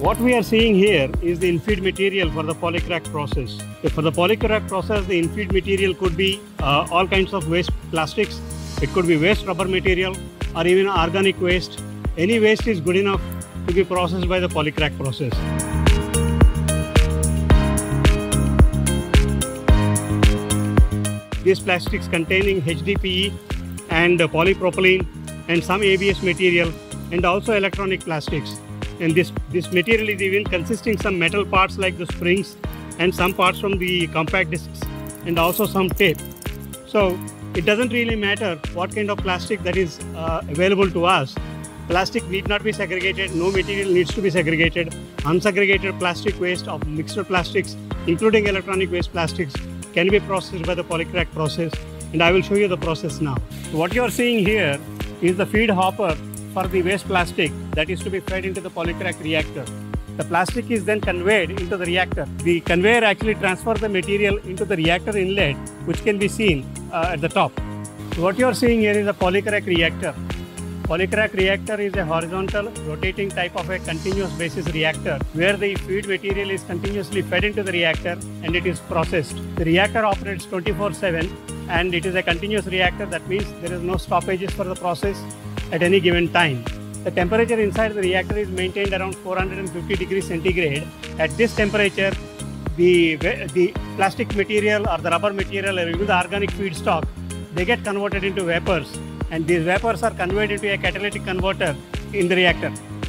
What we are seeing here is the infeed material for the polycrack process. For the polycrack process, the infeed material could be all kinds of waste plastics. It could be waste rubber material or even organic waste. Any waste is good enough to be processed by the polycrack process. These plastics containing HDPE and polypropylene and some ABS material and also electronic plastics. And this material is even consisting some metal parts like the springs and some parts from the compact discs and also some tape. So it doesn't really matter what kind of plastic that is available to us. Plastic need not be segregated, no material needs to be segregated. Unsegregated plastic waste of mixed plastics, including electronic waste plastics, can be processed by the polycrack process, and I will show you the process now. What you are seeing here is the feed hopper for the waste plastic that is to be fed into the polycrack reactor. The plastic is then conveyed into the reactor. The conveyor actually transfers the material into the reactor inlet, which can be seen at the top. What you are seeing here is a polycrack reactor. Polycrack reactor is a horizontal rotating type of a continuous basis reactor where the feed material is continuously fed into the reactor and it is processed. The reactor operates 24/7 and it is a continuous reactor. That means there is no stoppages for the process at any given time. The temperature inside the reactor is maintained around 450 degrees centigrade. At this temperature, the plastic material or the rubber material or even the organic feedstock, they get converted into vapors, and these vapors are conveyed into a catalytic converter in the reactor.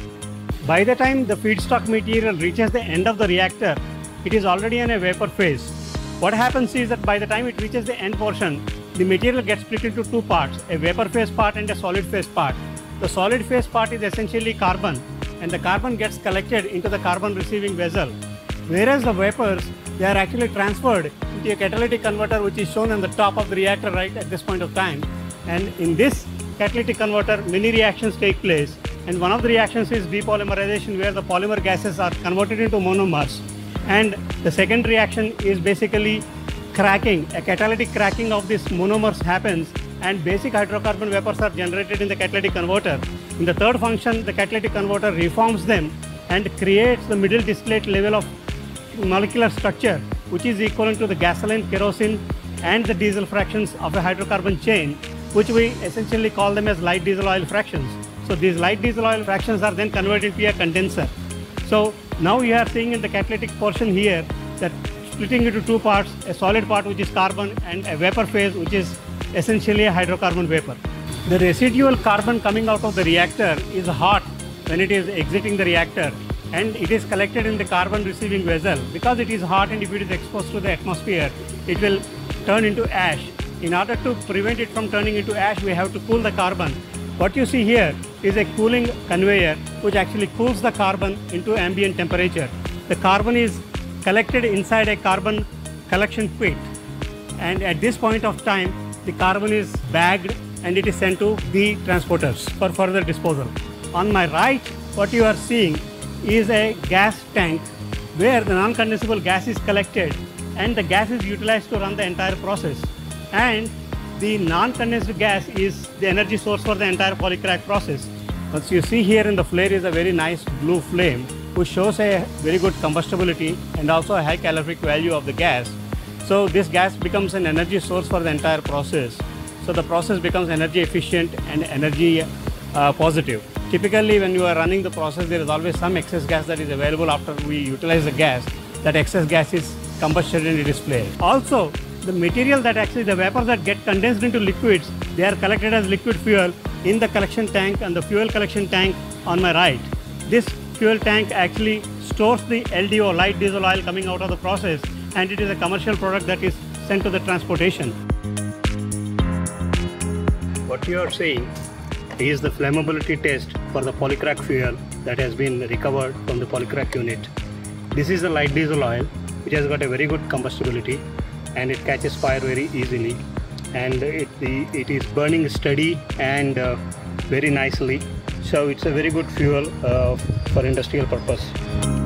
By the time the feedstock material reaches the end of the reactor, it is already in a vapor phase. What happens is that by the time it reaches the end portion, the material gets split into two parts, a vapor phase part and a solid phase part. The solid phase part is essentially carbon, and the carbon gets collected into the carbon receiving vessel, whereas the vapors, they are actually transferred into a catalytic converter which is shown on the top of the reactor right at this point of time. And in this catalytic converter, many reactions take place, and one of the reactions is depolymerization, where the polymer gases are converted into monomers, and the second reaction is basically cracking. A catalytic cracking of these monomers happens and basic hydrocarbon vapors are generated in the catalytic converter. In the third function, the catalytic converter reforms them and creates the middle distillate level of molecular structure, which is equivalent to the gasoline, kerosene and the diesel fractions of a hydrocarbon chain, which we essentially call them as light diesel oil fractions. So these light diesel oil fractions are then converted to a condenser. So now you are seeing in the catalytic portion here that splitting into two parts, a solid part which is carbon and a vapor phase which is essentially a hydrocarbon vapor. The residual carbon coming out of the reactor is hot when it is exiting the reactor, and it is collected in the carbon receiving vessel. Because it is hot and if it is exposed to the atmosphere, it will turn into ash. In order to prevent it from turning into ash, we have to cool the carbon. What you see here is a cooling conveyor which actually cools the carbon into ambient temperature. The carbon is collected inside a carbon collection pit, and at this point of time, the carbon is bagged and it is sent to the transporters for further disposal. On my right, what you are seeing is a gas tank where the non-condensable gas is collected and the gas is utilized to run the entire process. And the non-condensed gas is the energy source for the entire polycrack process. As you see here in the flare is a very nice blue flame which shows a very good combustibility and also a high calorific value of the gas. So this gas becomes an energy source for the entire process. So the process becomes energy efficient and energy positive. Typically when you are running the process, there is always some excess gas that is available after we utilize the gas. That excess gas is combusted and it is flared. Also, the material that actually the vapors that get condensed into liquids, they are collected as liquid fuel in the collection tank and the fuel collection tank on my right. This fuel tank actually stores the LDO, light diesel oil, coming out of the process, and it is a commercial product that is sent to the transportation. What you are seeing is the flammability test for the polycrack fuel that has been recovered from the polycrack unit. This is the light diesel oil, which has got a very good combustibility and it catches fire very easily, and it is burning steady and very nicely. So it's a very good fuel for industrial purpose.